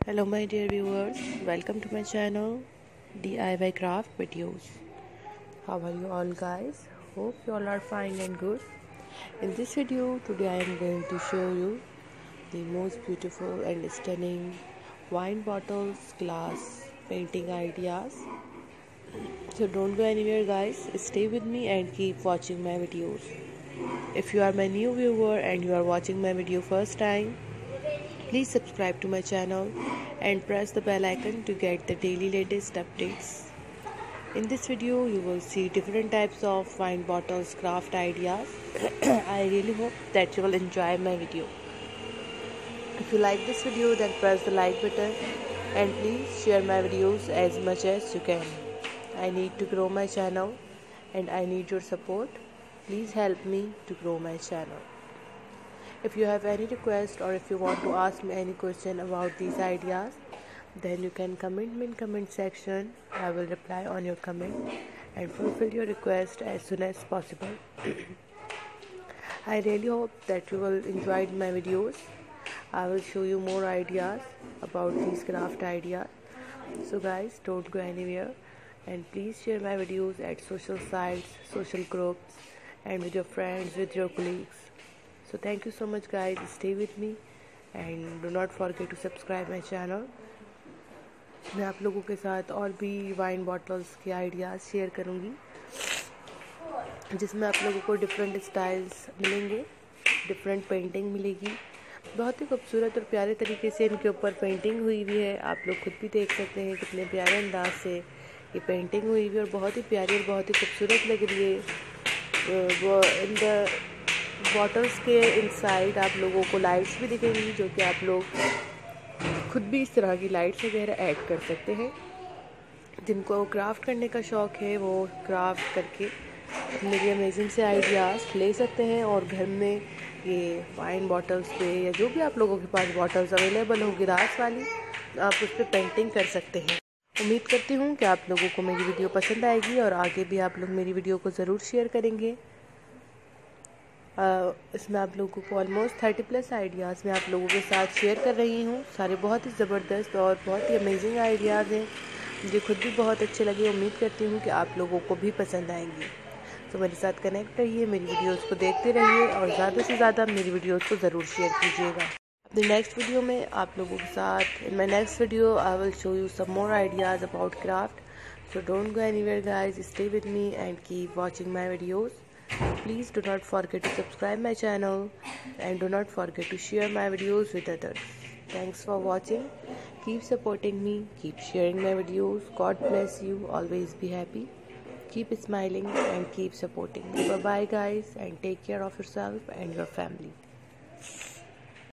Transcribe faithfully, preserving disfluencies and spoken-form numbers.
Hello my dear viewers, welcome to my channel D I Y Craft Videos. How are you all guys? Hope you all are fine and good. In this video today I am going to show you the most beautiful and stunning wine bottles, glass painting ideas. So don't go anywhere guys, stay with me and keep watching my videos. If you are my new viewer and you are watching my video first time, please subscribe to my channel and press the bell icon to get the daily latest updates. In this video you will see different types of wine bottles craft ideas. I really hope that you will enjoy my video. If you like this video then press the like button and please share my videos as much as you can. I need to grow my channel and I need your support. Please help me to grow my channel. If you have any request or if you want to ask me any question about these ideas, then you can comment me in comment section. I will reply on your comment and fulfill your request as soon as possible. I really hope that you will enjoy my videos. I will show you more ideas about these craft ideas. So guys, don't go anywhere and please share my videos at social sites, social groups and with your friends, with your colleagues. So thank you so much guys, stay with me and do not forget to subscribe my channel. मैं आप लोगों के साथ और भी wine bottles के ideas share करूँगी जिसमें आप लोगों को डिफरेंट स्टाइल्स मिलेंगे, डिफरेंट पेंटिंग मिलेगी। बहुत ही खूबसूरत और प्यारे तरीके से इनके ऊपर पेंटिंग हुई हुई है। आप लोग खुद भी देख सकते हैं कितने प्यारे अंदाज से ये पेंटिंग हुई हुई है और बहुत ही प्यारी और बहुत ही खूबसूरत लग रही है। वो इन द बॉटल्स के इनसाइड आप लोगों को लाइट्स भी दिखेंगी जो कि आप लोग खुद भी इस तरह की लाइट्स वगैरह ऐड कर सकते हैं। जिनको क्राफ्ट करने का शौक़ है वो क्राफ्ट करके मेरी अमेजिंग से आइडियाज़ ले सकते हैं और घर में ये वाइन बॉटल्स पे या जो भी आप लोगों के पास बॉटल्स अवेलेबल हो गिलास वाली, आप उस पर पेंटिंग कर सकते हैं। उम्मीद करती हूँ कि आप लोगों को मेरी वीडियो पसंद आएगी और आगे भी आप लोग मेरी वीडियो को ज़रूर शेयर करेंगे। Uh, इसमें आप लोगों को ऑलमोस्ट थर्टी प्लस आइडियाज़ मैं आप लोगों के साथ शेयर कर रही हूँ। सारे बहुत ही ज़बरदस्त और बहुत ही अमेजिंग आइडियाज़ हैं, मुझे खुद भी बहुत अच्छे लगे। उम्मीद करती हूँ कि आप लोगों को भी पसंद आएंगे। तो मेरे साथ कनेक्ट रहिए, मेरी वीडियोस को देखते रहिए और ज़्यादा से ज़्यादा मेरी वीडियोस को ज़रूर शेयर कीजिएगा। अपने नेक्स्ट वीडियो में आप लोगों के साथ in my next video I will show you some more ideas about craft. So don't go anywhere guys, stay with me and keep watching my videos. Please do not forget to subscribe my channel and do not forget to share my videos with others. Thanks for watching. Keep supporting me. Keep sharing my videos. God bless you. Always be happy. Keep smiling and keep supporting me. Bye bye guys and take care of yourself and your family.